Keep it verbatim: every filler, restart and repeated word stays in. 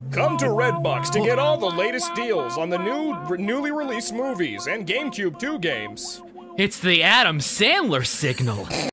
Come to Redbox to get all the latest deals on the new, newly released movies and GameCube two games. It's the Adam Sandler signal.